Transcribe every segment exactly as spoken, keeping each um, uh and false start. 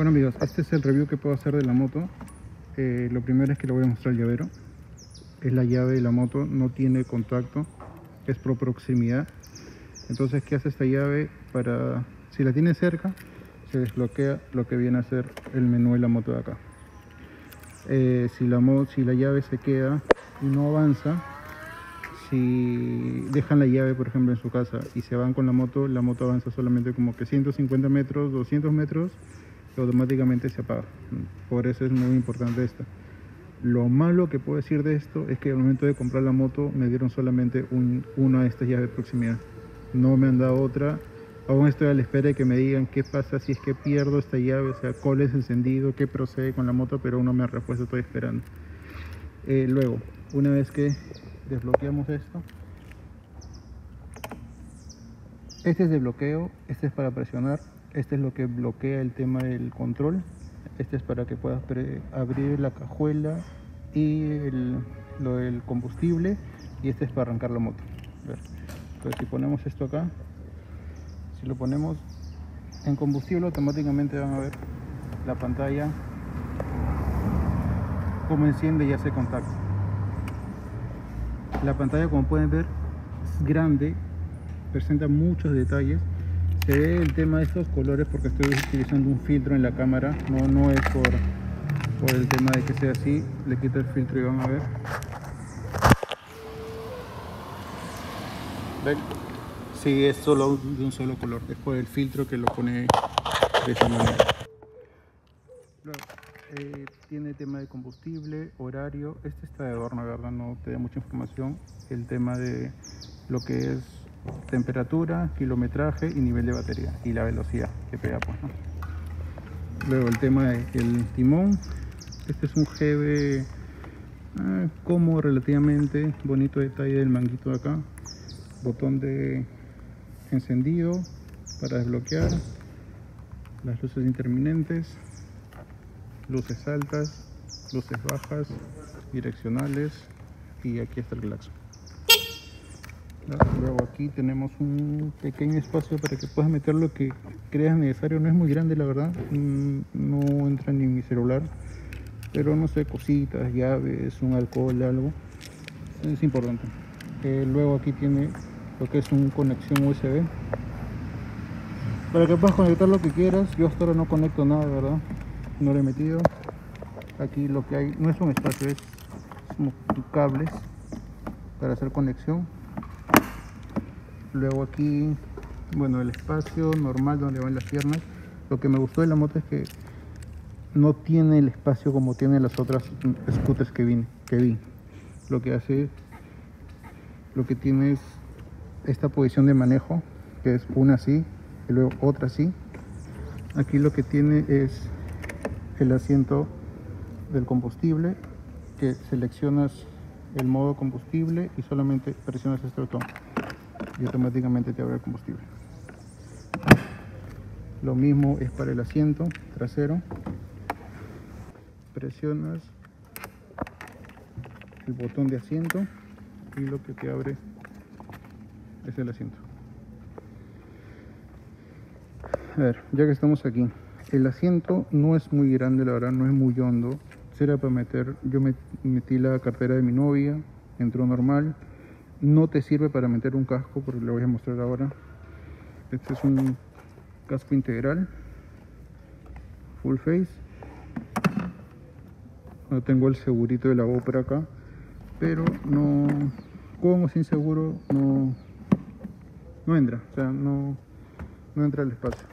Bueno amigos, este es el review que puedo hacer de la moto. Eh, lo primero es que le voy a mostrar el llavero. Es la llave de la moto, no tiene contacto, es por proximidad. Entonces, ¿qué hace esta llave? Para, si la tiene cerca, se desbloquea lo que viene a ser el menú de la moto de acá. Eh, si, la mo si la llave se queda y no avanza, si dejan la llave por ejemplo en su casa y se van con la moto, la moto avanza solamente como que ciento cincuenta metros, doscientos metros, y automáticamente se apaga. Por eso es muy importante esto. Lo malo que puedo decir de esto es que al momento de comprar la moto me dieron solamente un, una de estas llaves de proximidad, no me han dado otra. Aún estoy a la espera de que me digan qué pasa si es que pierdo esta llave, o sea, cuál es encendido, qué procede con la moto, pero aún no me han repuesto, estoy esperando. Eh, luego, una vez que desbloqueamos esto, este es de bloqueo, este es para presionar, este es lo que bloquea el tema del control, este es para que puedas abrir la cajuela y el, lo del combustible, y este es para arrancar la moto. Entonces si ponemos esto acá, si lo ponemos en combustible, automáticamente van a ver la pantalla como enciende y hace contacto. La pantalla, como pueden ver, es grande, presenta muchos detalles. Se ve el tema de estos colores porque estoy utilizando un filtro en la cámara, no, no es por, por el tema de que sea así. Le quito el filtro y van a ver. ¿Ven? Sí, es solo de un solo color, es por el filtro que lo pone de esa manera. Luego, eh, tiene tema de combustible, horario. Este está de adorno, la verdad no te da mucha información. El tema de lo que es temperatura, kilometraje y nivel de batería, y la velocidad que pega, pues, ¿no? Luego el tema del timón. Este es un G B eh, cómodo relativamente, bonito detalle del manguito de acá. Botón de encendido para desbloquear, las luces intermitentes, luces altas, luces bajas, direccionales, y aquí está el claxon. Luego aquí tenemos un pequeño espacio para que puedas meter lo que creas necesario. No es muy grande, la verdad, no entra ni mi celular, pero no sé, cositas, llaves, un alcohol, algo, es importante. Eh, luego aquí tiene lo que es una conexión U S B para que puedas conectar lo que quieras. Yo hasta ahora no conecto nada, ¿verdad? No lo he metido. Aquí lo que hay no es un espacio, es como cables para hacer conexión. Luego aquí, bueno, el espacio normal donde van las piernas. Lo que me gustó de la moto es que no tiene el espacio como tienen las otras scooters que vi, que vi. Lo que hace, lo que tiene es esta posición de manejo, que es una así y luego otra así. Aquí lo que tiene es el asiento del combustible, que seleccionas el modo combustible y solamente presionas este botón y automáticamente te abre el combustible. Lo mismo es para el asiento trasero, presionas el botón de asiento y lo que te abre es el asiento. A ver, ya que estamos aquí, el asiento no es muy grande, la verdad, no es muy hondo. Será para meter, yo metí la cartera de mi novia, entró normal. No te sirve para meter un casco, porque lo voy a mostrar ahora. Este es un casco integral, full face. No tengo el segurito de la GoPro acá, pero no, con o sin seguro no, no entra, o sea, no, no entra al espacio.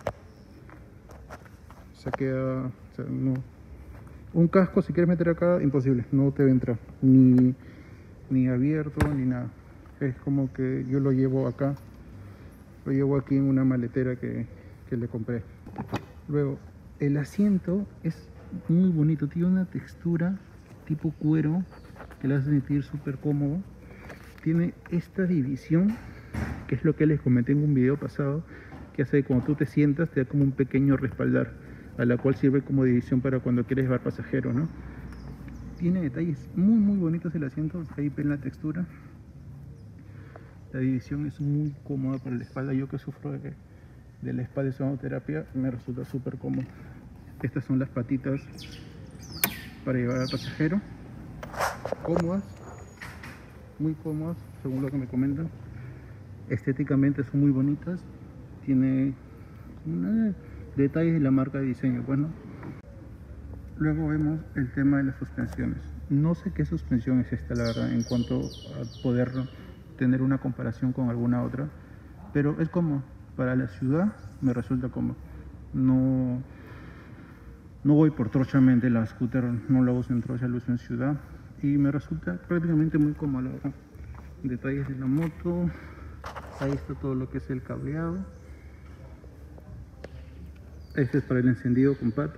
Se queda, o sea, no. Un casco, si quieres meter acá, imposible, no te va a entrar, ni, ni abierto, ni nada. Es como que yo lo llevo acá, lo llevo aquí en una maletera que, que le compré. Luego, el asiento es muy bonito, tiene una textura tipo cuero que le hace sentir súper cómodo. Tiene esta división, que es lo que les comenté en un video pasado, que hace que cuando tú te sientas te da como un pequeño respaldar, a la cual sirve como división para cuando quieres llevar pasajeros, ¿no? Tiene detalles muy muy bonitos el asiento, ahí ven la textura. La división es muy cómoda para la espalda. Yo que sufro de, de la espalda y sonoterapia, me resulta súper cómodo. Estas son las patitas para llevar al pasajero, cómodas, muy cómodas según lo que me comentan. Estéticamente son muy bonitas, tiene una, detalles de la marca de diseño. Bueno, luego vemos el tema de las suspensiones. No sé qué suspensión es esta, la verdad, en cuanto a poder tener una comparación con alguna otra, pero es cómodo. Para la ciudad me resulta cómodo. No, no voy por trochamente, la scooter no la uso en trocha, la uso en ciudad y me resulta prácticamente muy cómodo, la verdad. Detalles de la moto, ahí está todo lo que es el cableado. Este es para el encendido con pata.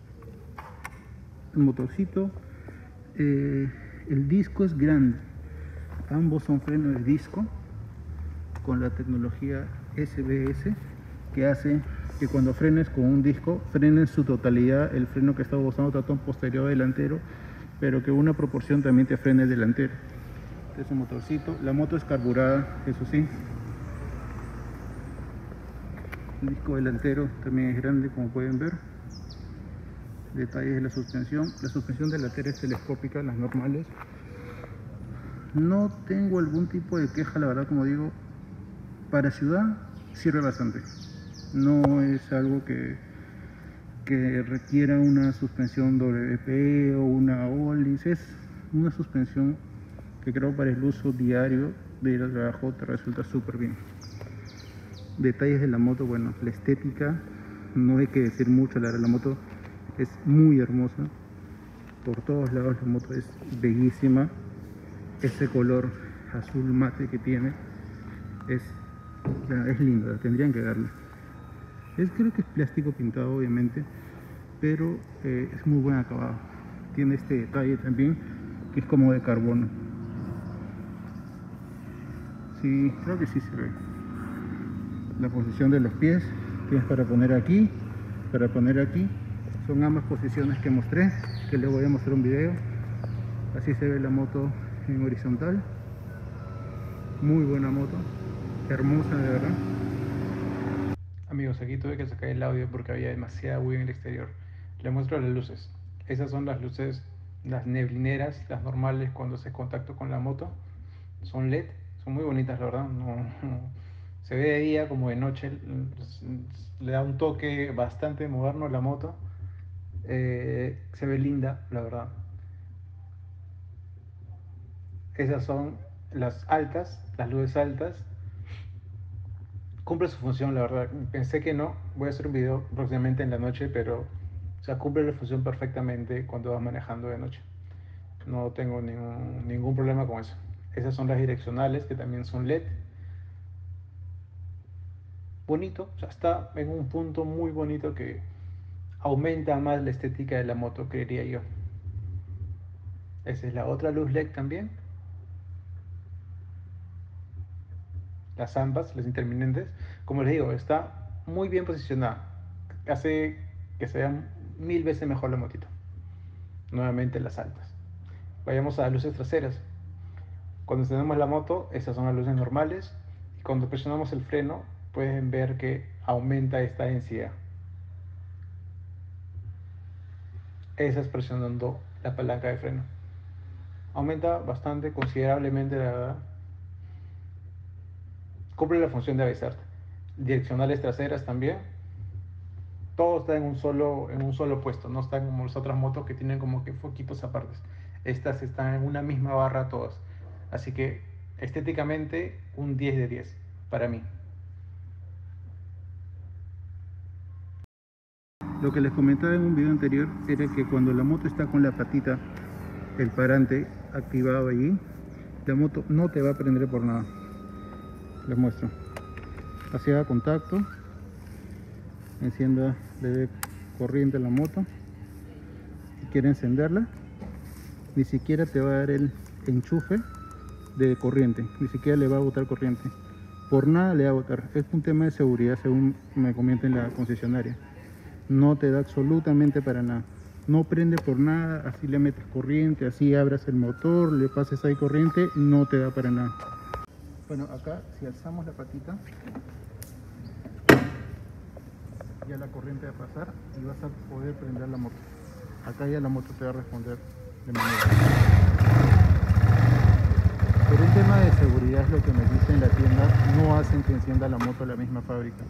El motorcito, eh, el disco es grande, ambos son frenos de disco con la tecnología S B S, que hace que cuando frenes con un disco frene en su totalidad el freno que estaba usando tanto posterior delantero, pero que una proporción también te frene delantero. Este es un motorcito, la moto es carburada, eso sí. El disco delantero también es grande, como pueden ver. Detalles de la suspensión. La suspensión delantera es telescópica, las normales. No tengo algún tipo de queja, la verdad, como digo, para ciudad sirve bastante. No es algo que, que requiera una suspensión W P E o una Olis. Es una suspensión que creo para el uso diario de ir al trabajo te resulta súper bien. Detalles de la moto, bueno, la estética, no hay que decir mucho, la, la moto es muy hermosa, por todos lados la moto es bellísima, ese color azul mate que tiene es, es lindo, tendrían que darle. Es, creo que es plástico pintado obviamente, pero eh, es muy buen acabado, tiene este detalle también que es como de carbono. Sí, creo que sí se ve. La posición de los pies, tienes para poner aquí, para poner aquí, son ambas posiciones que mostré, que les voy a mostrar un video. Así se ve la moto en horizontal, muy buena moto, hermosa de verdad. Amigos, aquí tuve que sacar el audio porque había demasiada bulla en el exterior. Les muestro las luces. Esas son las luces, las neblineras, las normales cuando se contacto con la moto. Son L E D, son muy bonitas la verdad. No, no, se ve de día como de noche, le da un toque bastante moderno a la moto. Eh, se ve linda, la verdad. Esas son las altas, las luces altas. Cumple su función, la verdad. Pensé que no. Voy a hacer un video próximamente en la noche, pero o sea, cumple la función perfectamente cuando vas manejando de noche. No tengo ningún, ningún problema con eso. Esas son las direccionales, que también son L E D. Bonito, o sea, está en un punto muy bonito que aumenta más la estética de la moto, creería yo. Esa es la otra luz L E D también. Las ambas, las intermitentes. Como les digo, está muy bien posicionada. Hace que se vea mil veces mejor la motito. Nuevamente las altas. Vayamos a las luces traseras. Cuando encendemos la moto, estas son las luces normales. Y cuando presionamos el freno, pueden ver que aumenta esta densidad. Esa es presionando la palanca de freno. Aumenta bastante, considerablemente, la verdad. Cumple la función de avisarte. Direccionales traseras también. Todo está en un solo, en un solo puesto. No están como las otras motos que tienen como que foquitos aparte. Estas están en una misma barra todas. Así que estéticamente un diez de diez para mí. Lo que les comentaba en un video anterior era que cuando la moto está con la patita, el parante activado allí, la moto no te va a prender por nada. Les muestro. Hacia contacto, encienda, le dé corriente a la moto. Si quiere encenderla, ni siquiera te va a dar el enchufe de corriente, ni siquiera le va a botar corriente. Por nada le va a botar. Es un tema de seguridad, según me comenta en la concesionaria. No te da absolutamente para nada. No prende por nada, así le metes corriente, así abras el motor, le pases ahí corriente, no te da para nada. Bueno, acá si alzamos la patita, ya la corriente va a pasar y vas a poder prender la moto. Acá ya la moto te va a responder de manera. Por un tema de seguridad, es lo que me dice en la tienda, no hacen que encienda la moto la misma fábrica.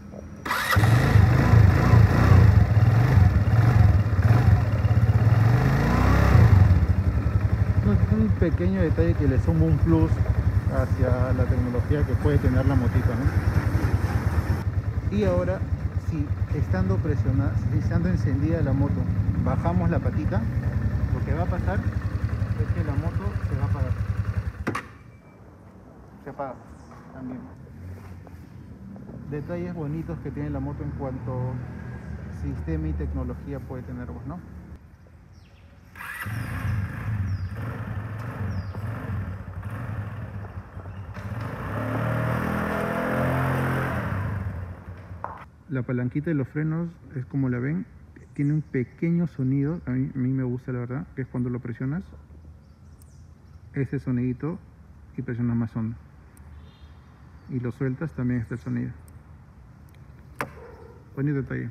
Es un pequeño detalle que le suma un plus hacia la tecnología que puede tener la motito, ¿no? Y ahora, si estando presionada, si estando encendida la moto, bajamos la patita, lo que va a pasar es que la moto se va a apagar. Se apaga también. Detalles bonitos que tiene la moto en cuanto a sistema y tecnología puede tener vos, ¿no? La palanquita de los frenos es como la ven, tiene un pequeño sonido, a mí, a mí me gusta la verdad, que es cuando lo presionas, ese sonidito, y presionas más hondo. Y lo sueltas, también está el sonido. Bonito detalle.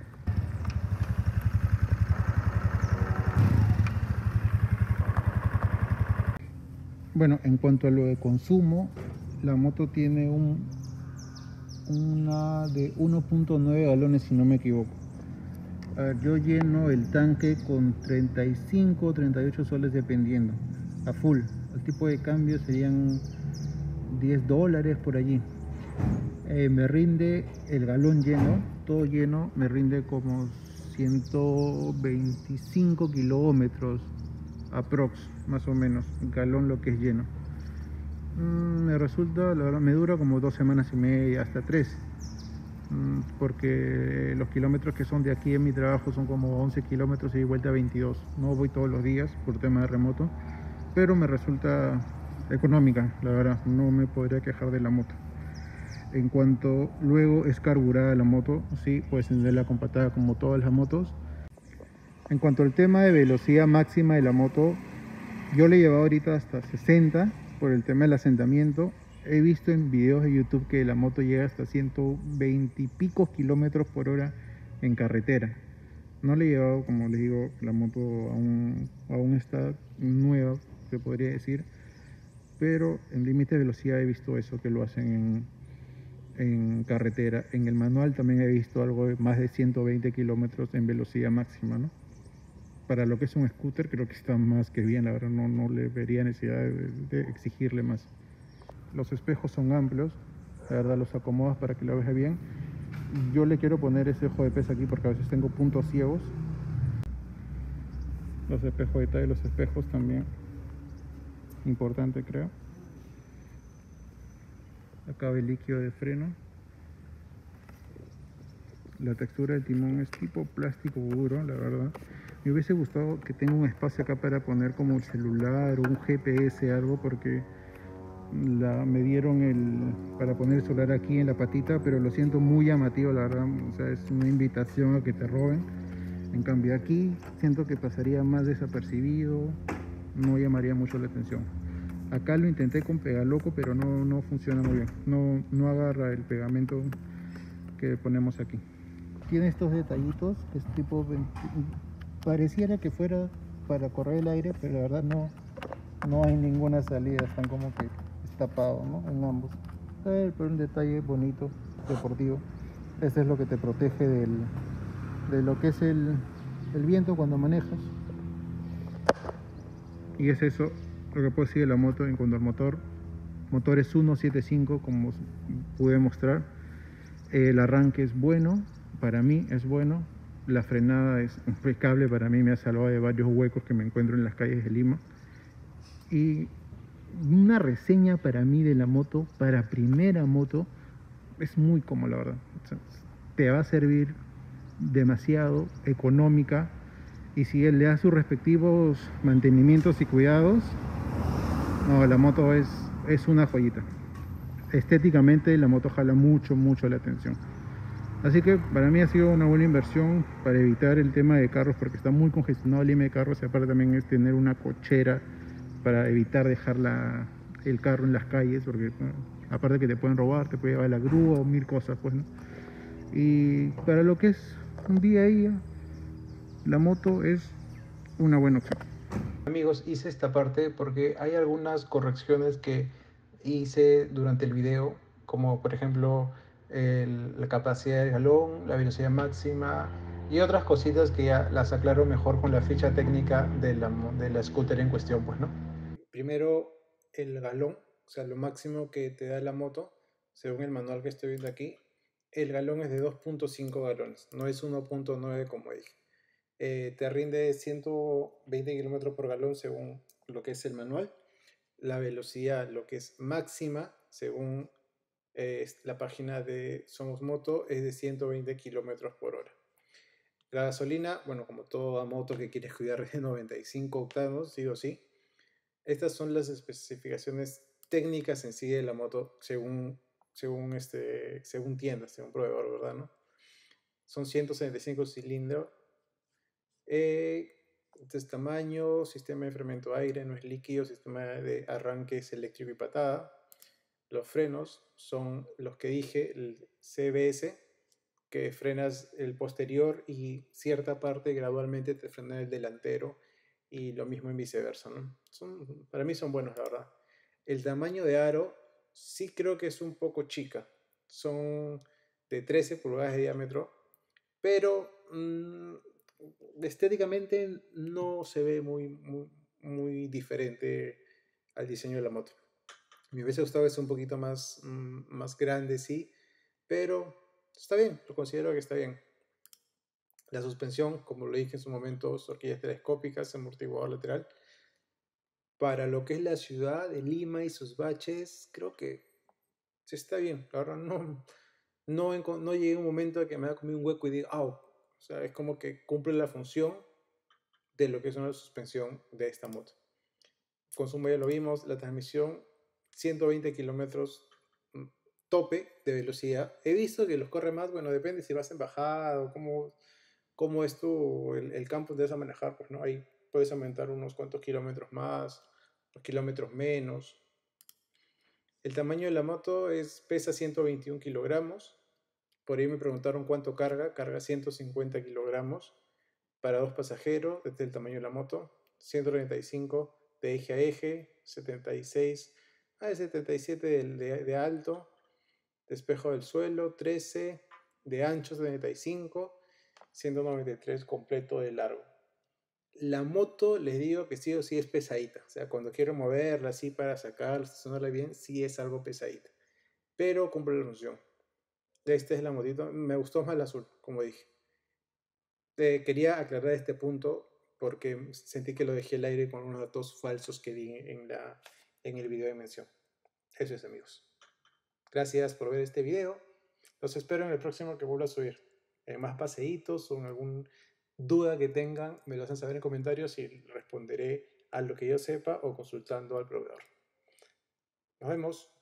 Bueno, en cuanto a lo de consumo, la moto tiene un una de uno punto nueve galones, si no me equivoco. A ver, yo lleno el tanque con treinta y cinco o treinta y ocho soles dependiendo, a full. El tipo de cambio serían diez dólares por allí. Eh, me rinde el galón lleno, todo lleno, me rinde como ciento veinticinco kilómetros aprox, más o menos, galón lo que es lleno. Mm, me resulta, la verdad, me dura como dos semanas y media, hasta tres, mm, porque los kilómetros que son de aquí en mi trabajo son como once kilómetros y de vuelta veintidós. No voy todos los días por tema de remoto, pero me resulta económica, la verdad, no me podría quejar de la moto. En cuanto luego es carburada la moto, sí, puedes encenderla con patada como todas las motos. En cuanto al tema de velocidad máxima de la moto, yo le he llevado ahorita hasta sesenta por el tema del asentamiento. He visto en videos de YouTube que la moto llega hasta ciento veinte y pico kilómetros por hora en carretera. No le he llevado, como les digo, la moto aún, aún está nueva, se podría decir, pero en límite de velocidad he visto eso, que lo hacen en, en carretera. En el manual también he visto algo de más de ciento veinte kilómetros en velocidad máxima, ¿no? Para lo que es un scooter creo que está más que bien, la verdad no, no le vería necesidad de, de exigirle más. Los espejos son amplios, la verdad los acomodas para que lo veas bien. Yo le quiero poner ese ojo de pez aquí porque a veces tengo puntos ciegos. Los espejos, detalle de los espejos también, importante creo. Acá el líquido de freno. La textura del timón es tipo plástico duro, la verdad. Me hubiese gustado que tenga un espacio acá para poner como el celular o un G P S, algo, porque la, me dieron el para poner el celular aquí en la patita, pero lo siento muy llamativo, la verdad. O sea, es una invitación a que te roben. En cambio aquí siento que pasaría más desapercibido, no llamaría mucho la atención. Acá lo intenté con Pegaloco, pero no, no funciona muy bien. No, no agarra el pegamento que ponemos aquí. Tiene estos detallitos, que es tipo, pareciera que fuera para correr el aire, pero la verdad no, no hay ninguna salida, están como que tapados, ¿no? En ambos. Pero un detalle bonito, deportivo. Este es lo que te protege del, de lo que es el, el viento cuando manejas. Y es eso lo que puedo decir de la moto en cuanto al motor. Motor es uno punto setenta y cinco, como pude mostrar. El arranque es bueno, para mí es bueno. La frenada es impecable, para mí me ha salvado de varios huecos que me encuentro en las calles de Lima. Y una reseña para mí de la moto, para primera moto, es muy cómoda, la verdad. O sea, te va a servir demasiado, económica, y si él le da sus respectivos mantenimientos y cuidados, no, la moto es, es una joyita. Estéticamente la moto jala mucho, mucho la atención. Así que para mí ha sido una buena inversión para evitar el tema de carros, porque está muy congestionado el Lima de carros, y aparte también es tener una cochera para evitar dejar la, el carro en las calles, porque bueno, aparte que te pueden robar, te puede llevar la grúa o mil cosas, pues, ¿no? Y para lo que es un día a día, la moto es una buena opción. Amigos, hice esta parte porque hay algunas correcciones que hice durante el video, como por ejemplo el- la capacidad del galón, la velocidad máxima y otras cositas que ya las aclaro mejor con la ficha técnica de la, mo- de la scooter en cuestión, pues, ¿no? Primero, el galón, o sea, lo máximo que te da la moto, según el manual que estoy viendo aquí, el galón es de dos punto cinco galones, no es uno punto nueve como dije. Eh, te rinde ciento veinte kilómetros por galón según lo que es el manual. La velocidad, lo que es máxima, según eh, la página de Somos Moto, es de ciento veinte kilómetros por hora. La gasolina, bueno, como toda moto que quieres cuidar, de noventa y cinco octanos, sí o sí. Estas son las especificaciones técnicas en sí de la moto, según, según, este, según tiendas, según proveedor, ¿verdad? ¿No? Son ciento setenta y cinco cilindros. Eh, entonces, tamaño, sistema de enfriamiento aire, no es líquido, sistema de arranque es eléctrico y patada. Los frenos son los que dije, el C B S, que frenas el posterior y cierta parte gradualmente te frena el delantero, y lo mismo en viceversa, ¿no? Son, para mí son buenos, la verdad. El tamaño de aro sí creo que es un poco chica. Son de trece pulgadas de diámetro, pero mmm, estéticamente no se ve muy, muy, muy diferente al diseño de la moto. Me hubiese gustado que sea un poquito más, mmm, más grande, sí, pero está bien, lo considero que está bien. La suspensión, como lo dije en su momento, horquillas telescópicas, amortiguador lateral. Para lo que es la ciudad de Lima y sus baches, creo que sí está bien. La verdad, no, no, no llegué a un momento que me haya comido un hueco y diga, ¡au! O sea, es como que cumple la función de lo que es una suspensión de esta moto. Consumo ya lo vimos, la transmisión ciento veinte kilómetros tope de velocidad. He visto que los corre más, bueno, depende si vas en bajada o cómo, cómo es tu, el, el campo que debes manejar, pues no, ahí puedes aumentar unos cuantos kilómetros más, unos kilómetros menos. El tamaño de la moto es, pesa ciento veintiún kilogramos. Por ahí me preguntaron cuánto carga, carga ciento cincuenta kilogramos para dos pasajeros, desde el tamaño de la moto, ciento treinta y cinco de eje a eje, setenta y seis a setenta y siete de, de, de alto, de espejo del suelo, trece de ancho, setenta y cinco, ciento noventa y tres completo de largo. La moto, les digo que sí o sí es pesadita, o sea, cuando quiero moverla así para sacarla, estacionarla bien, sí es algo pesadita, pero cumple la función. Esta es la motito, me gustó más el azul, como dije. Eh, quería aclarar este punto porque sentí que lo dejé al aire con unos datos falsos que di en, la, en el video de mención. Eso es, amigos. Gracias por ver este video. Los espero en el próximo que vuelva a subir. Eh, más paseitos o en alguna duda que tengan, me lo hacen saber en comentarios y responderé a lo que yo sepa o consultando al proveedor. Nos vemos.